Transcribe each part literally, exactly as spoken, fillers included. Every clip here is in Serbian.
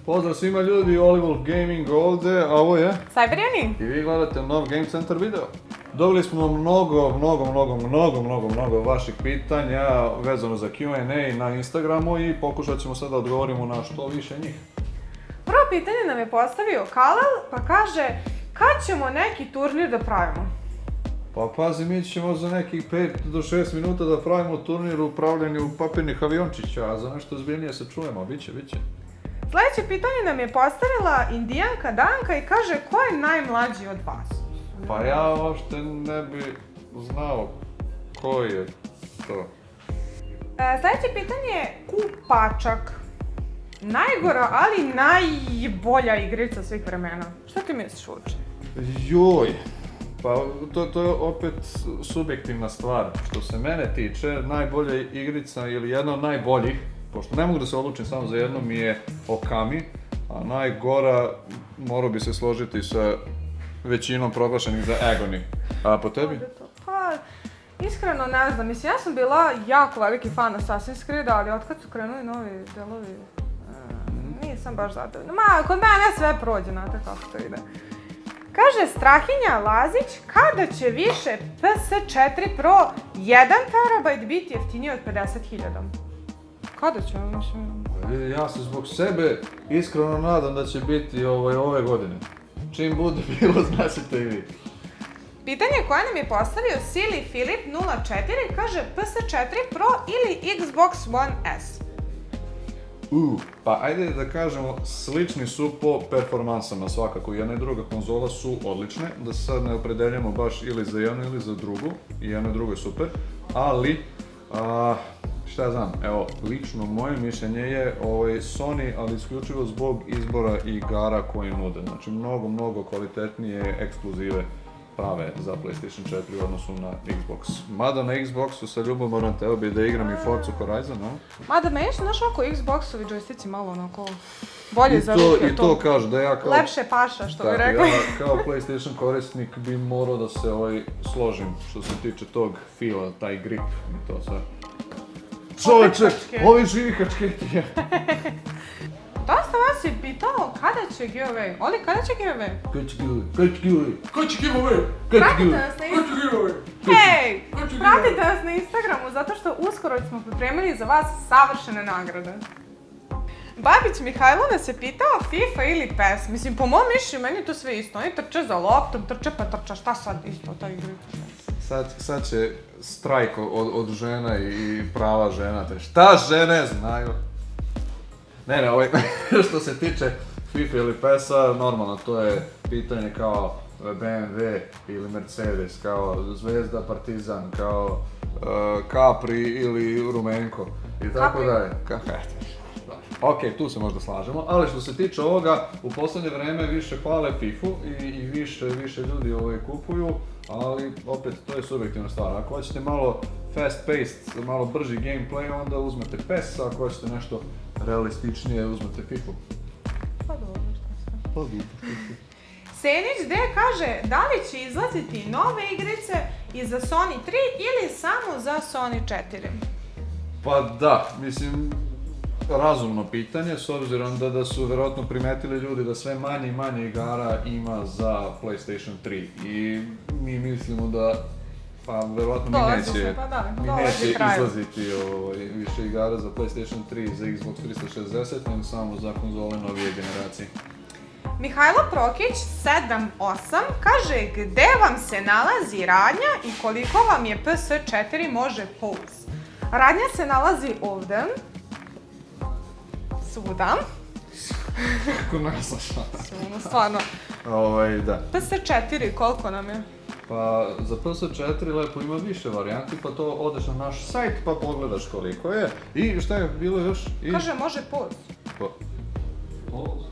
Pozdrav svima ljudi, Oliver Gaming ovdje, a ovo je... Cyberjani! I vi gledate nov Game Center video. Dobili smo mnogo, mnogo, mnogo, mnogo, mnogo, mnogo vaših pitanja vezano za Q and A na Instagramu i pokušat ćemo sad da odgovorimo na što više njih. Prvo pitanje nam je postavio Kalel, pa kaže kad ćemo neki turnir da pravimo? Pa pazi, mi ćemo za nekih pet do šest minuta da pravimo turnir u upravljanju papirnih aviončića, a za nešto zbiljnije se čujemo, biće, biće. Sljedeće pitanje nam je postavila Indijanka Danka i kaže ko je najmlađi od vas? Pa ja uopšte ne bi znao ko je to. E, sljedeće pitanje je Kupačak. Najgora, ali najbolja igrica svih vremena. Šta ti misliš uopće? Joj, pa to, to je opet subjektivna stvar. Što se mene tiče, najbolja igrica ili jedna od najboljih, pošto ne mogu da se odlučim samo za jednu, mi je Okami, a najgora morao bi se složiti sa većinom proglašenih za Agony. A po tebi? Pa, iskreno ne znam, mislim, ja sam bila jako veliki fan Assassin's Creed-a, ali otkad su krenuli novi delovi, uh, nisam baš zadovoljna. Ma, kod mene sve prođe, znate kako to ide. Kaže Strahinja Lazić, kada će više P S četiri Pro jedan terabajt biti jeftiniji od pedeset hiljada? Kada će, mislim? Ja se zbog sebe iskreno nadam da će biti ovaj, ove godine. Čim bude bilo, znaćete i vi. Pitanje koje nam je postavio Silly Filip nula četiri kaže P S četiri Pro ili Xbox One S? Uh, pa ajde da kažemo, slični su po performansama svakako. Jedna i druga konzola su odlične, da se sad ne opredeljamo baš ili za jednu ili za drugu. I jedno i drugo je super, ali... A, šta ja znam, evo, lično moje mišljenje je ovaj, Sony, ali isključivo zbog izbora igara koje nude. Znači, mnogo, mnogo kvalitetnije ekskluzive prave za PlayStation četiri u odnosu na Xbox. Mada na Xboxu sa ljubomorom teo bi da igram i Forza Horizon, no? Mada me još, znaš, oko Xboxovi džojstici malo onako bolje za ruke. I to kažu da ja kao... Lepše paša, što bi rekli. Ja kao PlayStation korisnik bi morao da se ovaj, složim što se tiče tog fila, taj grip i to sve. Čovječe, ovi živi kačketi. Dosta vas je pitalo kada će giveaway. Oli, kada će giveaway? Kada će giveaway? Kada će giveaway? Kada će giveaway? Pratite nas na Instagramu. Hej! Pratite nas na Instagramu zato što uskoro smo pripremili za vas savršene nagrade. Babić Mihajlo nas je pitao FIFA ili P E S. Mislim, po mom mišljenju, meni je to sve isto. Oni trče za loptom, trče pa trča. Šta sad isto ta igrica? Sad, sad će strajk od, od žena i prava žena. Te šta žene znaju? Ne, ne, ovaj, što se tiče FIFA ili P E S-a, normalno, to je pitanje kao B M W ili Mercedes, kao Zvezda, Partizan, kao uh, Capri ili Rumenko i tako dalje. Ok, tu se možda slažemo, ali što se tiče ovoga, u posljednje vreme više hvale FIFA i, i više, više ljudi ovaj, kupuju, ali opet to je subjektivna stvar. Ako hoćete malo fast-paced, malo brži gameplay, onda uzmete P E S, a ako hoćete nešto realističnije, uzmete FIFA. Pa dobro, šta sve. Pa dobro, šta sve. Senić D kaže da li će izlaziti nove igrice i za Sony tri ili samo za Sony četiri? Pa da, mislim, razumno pitanje, s obzirom da, da su vjerojatno primetili ljudi da sve manje i manje igara ima za PlayStation tri i mi mislimo da, pa vjerojatno mi neće, pa da, mi neće izlaziti ovaj, više igara za PlayStation tri i za Xbox trista šezdeset, nego samo za konzole novije generacije. Mihajlo Prokić sedam osam kaže gde vam se nalazi radnja i koliko vam je P S četiri može pulse. Radnja se nalazi ovdje. Svuda. Kako naslaš? Stvarno. Ovaj, da. P S četiri, koliko nam je? Pa, za P S četiri lepo ima više varijanti, pa to odeš na naš sajt pa pogledaš koliko je. I šta je bilo još? I... Kaže, može pulse. Pa... Pulse?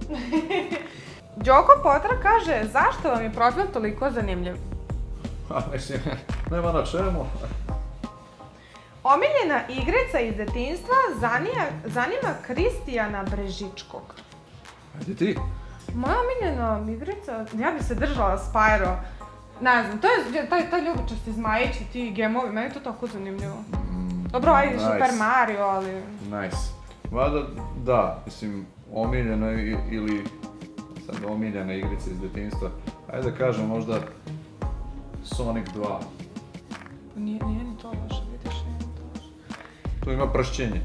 Đoko Potra kaže, zašto vam je profil toliko zanimljiv? A, mislim, nema na čemu. Omiljena igrica iz detinjstva zanima, zanima Kristijana Brežičkog. Ajde ti. Moja omiljena igrica, ja bi se držala Spyro. Ne znam, to je taj, taj ljubičasti zmajići, ti gemovi, meni je to tako zanimljivo. Mm, Dobro, ajde nice. Super Mario, ali... Nice. Mada, da, mislim, omiljena ili sad omiljena igrica iz djetinjstva, ajde da kažem možda Sonic dva. Nije, nije ni to loše, vidiš, nije ni to loše. Tu ima pršćenje.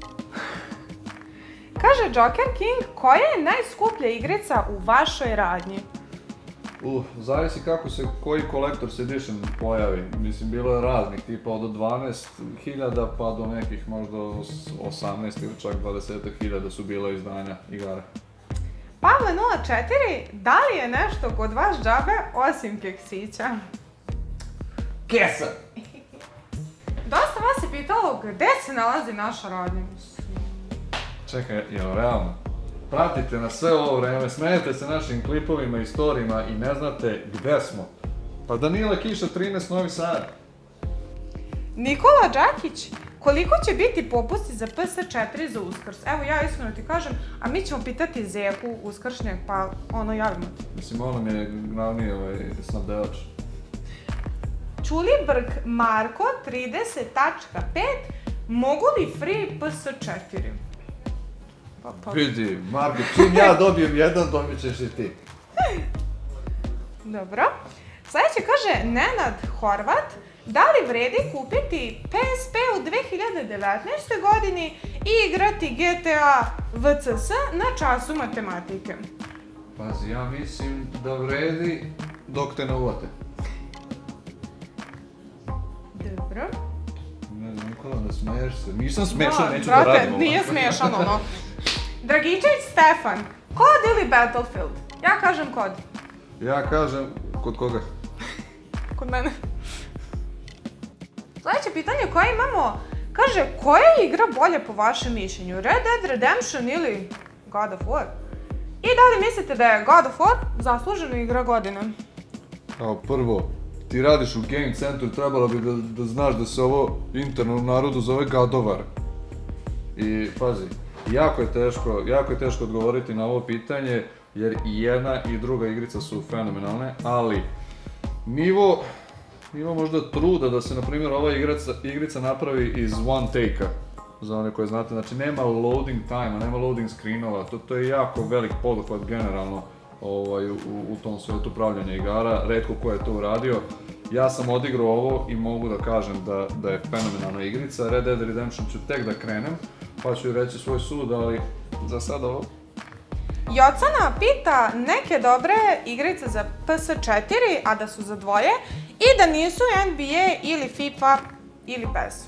Kaže Joker King, koja je najskuplja igrica u vašoj radnji? Uh, zavisi kako se koji Collector's Edition pojavi. Mislim, bilo je raznih, tipa od dvanaest hiljada pa do nekih možda osamnaest ili čak dvadeset hiljada su bila izdanja igara. Pavle nula četiri, da li je nešto kod vas džabe osim keksića? Kesa! Dosta vas je pitalo gde se nalazi naša radnja. Čekaj, jel realno? Pratite nas sve ovo vreme, smijete se našim klipovima i storijima i ne znate gde smo. Pa Danila Kiša trinaest Novi Sad. Nikola Đakić, koliko će biti popusti za P S četiri za Uskrs? Evo ja iskreno ti kažem, a mi ćemo pitati Zeku uskršnjeg, pa ono javimo ti. Mislim, ono mi je glavni ovaj, snabdevač. Čulibrg Marko trideset tačka pet, mogu li free P S četiri? Pa, pa. Vidi, Marko, čim ja dobijem jedan, dobit ćeš i ti. Dobro. Sljedeće kaže Nenad Horvat, da li vredi kupiti P S P u dve hiljade devetnaestoj godini i igrati G T A V C S na času matematike? Pazi, ja mislim da vredi dok te ne uvate. Dobro. Ne znam, Nikola, ne smiješ se. Nisam smiješan, neću brate, da radim ovo. Nije smiješan ono. Dragičević Stefan, kod ili Battlefield? Ja kažem kod. Ja kažem, kod koga? Kod mene. Sljedeće pitanje koje imamo, kaže, koja je igra bolje po vašem mišljenju? Red Dead Redemption ili God of War? I da li mislite da je God of War zaslužena igra godine? Kao prvo, ti radiš u Game Centru, trebalo bi da, da znaš da se ovo interno u narodu zove Gadovar. I pazi, jako je teško, jako je teško odgovoriti na ovo pitanje, jer i jedna i druga igrica su fenomenalne, ali nivo, nivo možda truda da se, na primjer, ova igrica, igrica napravi iz one take-a, za one koje znate, znači nema loading time-a, nema loading screenova, to, to je jako velik poduhvat generalno ovaj, u, u tom svijetu pravljanja igara, retko ko je to uradio. Ja sam odigrao ovo i mogu da kažem da, da je fenomenalna igrica. Red Dead Redemption ću tek da krenem, pa ću reći svoj sud, ali za sada ovo. Jocana pita neke dobre igrice za P S četiri, a da su za dvoje, i da nisu N B A ili FIFA ili P E S.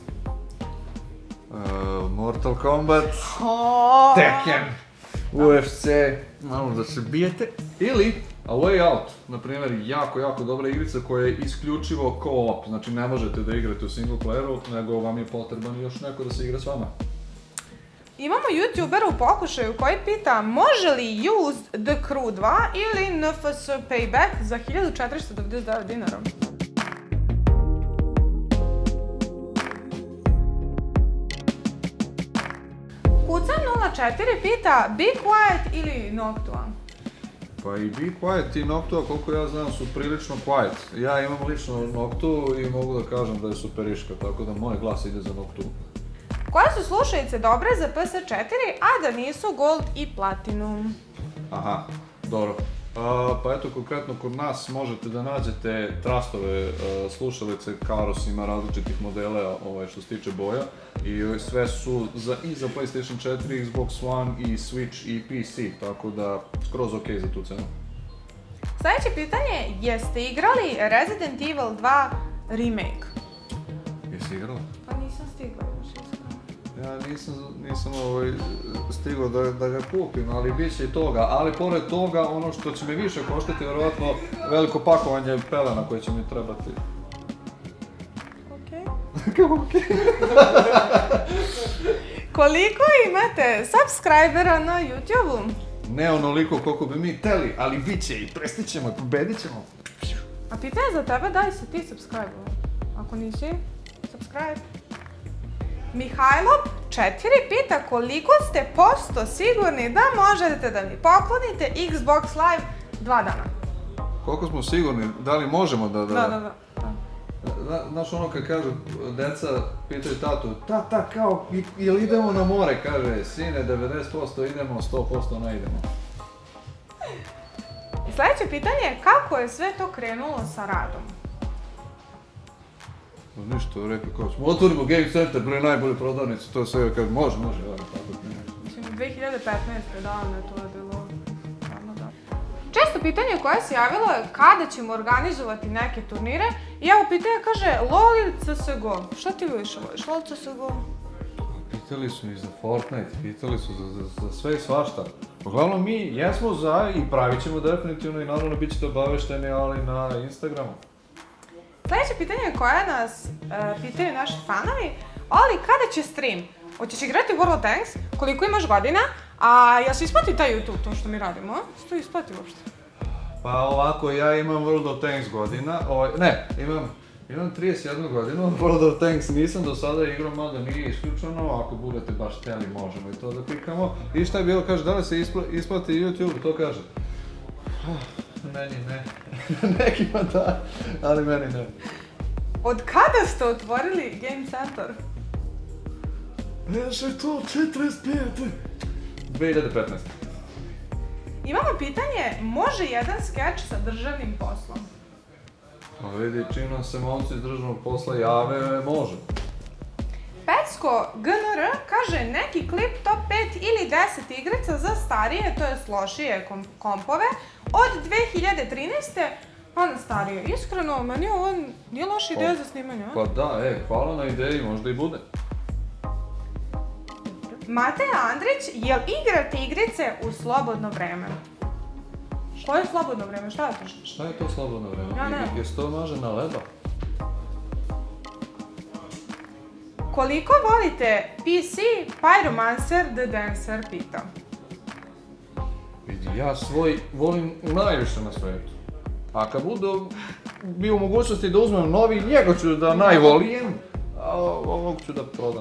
Uh, Mortal Kombat, Oh. Tekken, U F C, malo da se bijete, ili A Way Out, na primjer, jako, jako dobra igrica koja je isključivo co-op, znači ne možete da igrate u single playeru, nego vam je potreban još neko da se igra s vama. Imamo YouTubera u pokušaju koji pita može li Used The Crew dva ili N F S Payback za hiljadu četiristo devedeset devet dinara. Kucan nula četiri pita Be Quiet ili Noctua? Pa i Be Quiet i Noctua, koliko ja znam, su prilično quiet. Ja imam lično Noctu i mogu da kažem da je superiška, tako da moj glas ide za Noctu. Koje su slušalice dobre za P S četiri, a da nisu Gold i Platinum? Aha, dobro. A, pa eto, konkretno kod nas možete da nađete Trustove a, slušalice, Karos ima različitih modela ovaj, što se tiče boja i sve su za, i za PlayStation četiri, Xbox One i Switch i P C, tako da skroz ok za tu cenu. Sljedeće pitanje, jeste igrali Resident Evil dva Remake? Jesi igrala? Pa nisam stigla još iskreno. Ja nisam, nisam ovaj, stigao da, da ga kupim, ali bit će i toga. Ali pored toga, ono što će mi više koštati, vjerovatno veliko pakovanje pelena koje će mi trebati. Okej. Kako okej? Koliko imate subscribera na YouTubeu? Ne onoliko koliko bi mi hteli, ali bit će i prestićemo i pobedit ćemo. A pitanje za tebe, da li si ti subscriber? Ako nisi, subscribe. Mihajlo četiri pita koliko ste posto sigurni da možete da mi poklonite Xbox Live dva dana. Koliko smo sigurni, da li možemo da... Da, da, da. da. Znaš ono kad kažu, deca pitaju tatu, tata kao, jel idemo na more? Kaže, sine, devedeset posto idemo, sto posto ne idemo. I sljedeće pitanje je kako je sve to krenulo sa radom? Ništa, rekao kao smo otvorimo Game Center, bili najbolji prodavnici, to sve, kaže, može, može, ali tako ne. Mislim, dve hiljade petnaeste davno je to bilo. Često pitanje koje se javilo je kada ćemo organizovati neke turnire i evo pitanje kaže LOL ili C S G O? Što ti više voliš, LOL, C S G O? Pitali su i za Fortnite, pitali su za, za, za sve i svašta. Uglavnom mi jesmo za i pravit ćemo definitivno i naravno bit ćete obavešteni, ali na Instagramu. Sljedeće pitanje koje nas uh, pitaju naši fanovi, ali kada će stream? Hoćeš igrati World of Tanks? Koliko imaš godina? A jel se isplati taj YouTube, to što mi radimo, a? Se to isplati uopšte? Pa ovako, ja imam World of Tanks godina, ovaj, ne, imam, imam trideset jednu godinu, World of Tanks nisam do sada igrao, mada nije isključeno, ako budete baš htjeli možemo i to da pikamo. I šta je bilo, kaže, da li se ispla, isplati YouTube, to kaže. Meni ne, nekima da, ali meni ne. Od kada ste otvorili Game Center? Neše to četrdeset pete. dve hiljade petnaeste. Imamo pitanje, može jedan skeč sa državnim poslom? Pa vidi, čim nam se momci iz državnog posla jave, može. Pecko G N R kaže neki klip top pet ili deset igrica za starije, to jest lošije kom kompove, od dve hiljade trinaeste pa na starije. Iskreno, meni ovo nije loša ideja za snimanje, a? Pa da, e, hvala na ideji, možda i bude. Mateja Andrić, jel igrate igrice u slobodno vreme? Što je slobodno vreme? Šta je to? Šta je to slobodno vreme? Ja ne. Jer se to maže na leba? Koliko volite P C? Pyromancer the Dancer pita. Vidi, ja svoj volim najviše na svijetu. A kad budu bio u mogućnosti da uzmem novi, njega ću da najvolijem, a ovog ću da prodam.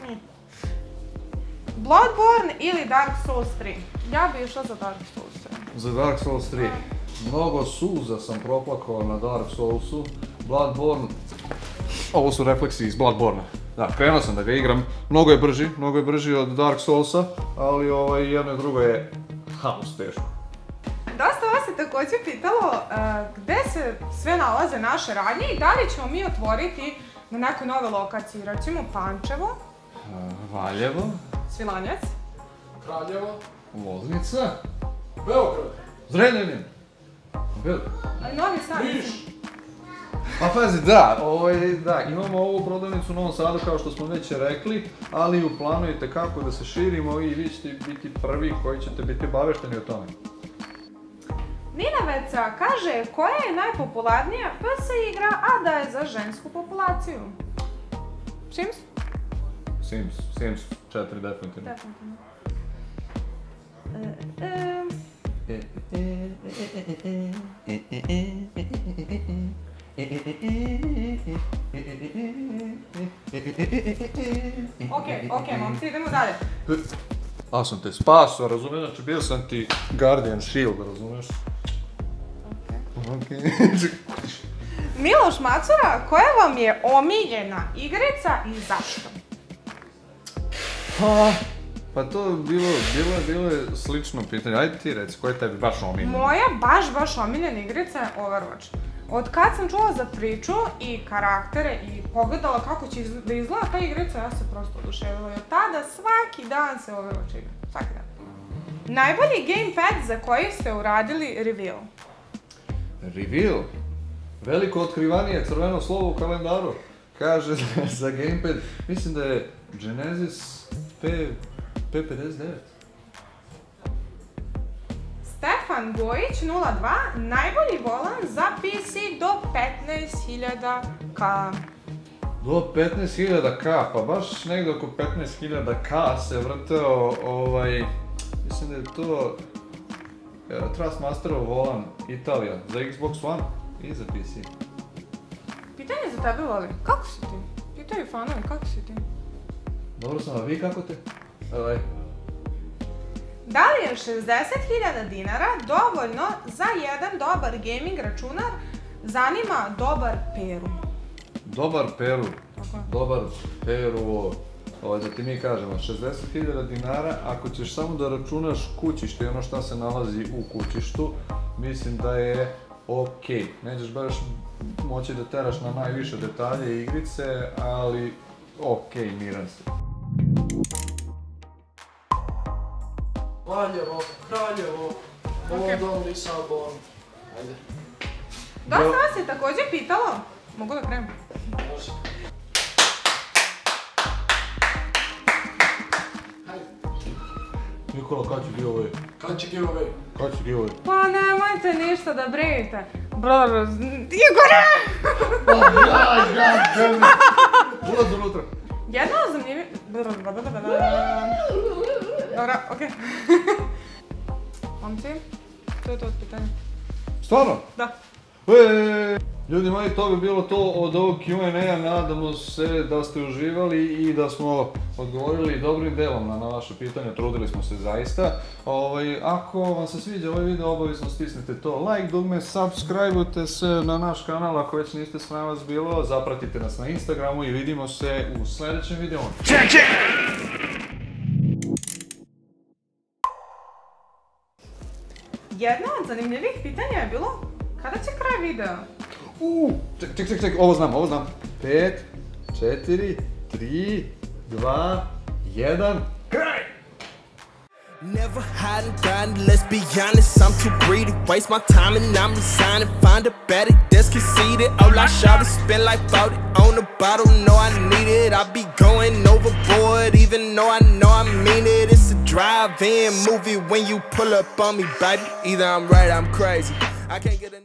Bloodborne ili Dark Souls tri? Ja bi išla za Dark Souls tri. Za Dark Souls tri. Mnogo suza sam proplakao na Dark Soulsu. Bloodborne... Ovo su refleksi iz Bloodborne. Da, krenuo sam da ga igram. Mnogo je brži, mnogo je brži od Dark Soulsa, ali ovaj, jedno i drugo je haos teško. Dosta vas se također pitalo uh, gde se sve nalaze naše radnje i da li ćemo mi otvoriti na nekoj nove lokaciji, recimo Pančevo, Uh, Valjevo, Svilanjac, Kraljevo, Loznica, Beograd, Zrenjanin. Beograd. ali Novi Sad. Niš. Pa pazi, da, ovaj, da, imamo ovu prodavnicu u Novom Sadu kao što smo već rekli, ali u planu je tekako da se širimo i vi ćete biti prvi koji ćete biti obavešteni o tome. Nina Veca kaže koja je najpopularnija P C igra, a da je za žensku populaciju? Sims? Sims, Sims četiri definitivno. Definitivno. E, e... Okej, okej, momci, idemo dalje. A sam te spasao, razumiješ, znači bio sam ti Guardian Shield, razumiješ? Okej. Okej. Miloš Macura, koja vam je omiljena igrica i zašto? Pa, pa to je bilo, bilo je, bilo je slično pitanje. Ajde ti reci, koja je tebi baš omiljena? Moja baš, baš omiljena igrica je Overwatch. Od kad sam čula za priču i karaktere i pogledala kako će da izgleda ta igrica, ja se prosto oduševila. I od tada svaki dan se Overwatch igra. Svaki dan. Najbolji gamepad za koji ste uradili reveal? Reveal? Veliko otkrivanije, crveno slovo u kalendaru. Kaže za gamepad, mislim da je Genesis P pedeset devet. Stefan Gojić nula dva, najbolji volan za P C do petnaest hiljada K. Do petnaest hiljada K, pa baš negdje oko petnaest hiljada K se vrteo, ovaj, mislim da je to uh, Trustmasterov volan Italija za Xbox One i za P C. Pitanje za tebe, Voli. Kako si ti? Pitaju fanovi, kako si ti? Dobro sam, a vi kako te? Ovaj. Da li je šezdeset hiljada dinara dovoljno za jedan dobar gaming računar? Zanima dobar Peru. dobar Peru, Tako je. dobar Peru, ovaj, da ti mi kažemo, šezdeset hiljada dinara, ako ćeš samo da računaš kućište i ono šta se nalazi u kućištu, mislim da je okej. Nećeš baš moći da teraš na najviše detalje i igrice, ali okej, miran si. Valjevo, Kraljevo, London, Lisabon. Ajde, Dosta vas je također pitalo. Mogu da krenem? može. Hajde, Nikola, kad će giveaway? kad će giveaway? Kad će giveaway? Pa nemojte ništa da brinite. Brr, Igore! Ja, ja, ženi! Ulaz unutra. Jedno zanimljivo... Dobro, okej. Momci, to je to od pitanja. Stvarno? Da. Eee, ljudi moji, to bi bilo to od ovog Q and A-a, nadamo se da ste uživali i da smo odgovorili dobrim delom na, na vaše pitanje, trudili smo se zaista. Ovaj, ako vam se sviđa ovaj video, obavezno stisnite to like dugme, subscribeujte se na naš kanal ako već niste s nama bilo, zapratite nas na Instagramu i vidimo se u sljedećem videu. Check it! Jedno od zanimljivih pitanja je bilo kada će kraj videa? Uuu, ček, ček, ček, ček, ovo znam, ovo znam. pet, četiri, tri, dva, jedan, kraj! Never hiding, grinding, let's be honest, I'm too greedy. Waste my time and I'm resigning. Find a better, that's conceited. All I shout is spend like forty on the bottle. No, I need it. I be going overboard, even though I know I mean it. It's a drive-in movie when you pull up on me, baby. Either I'm right, I'm crazy. I can't get a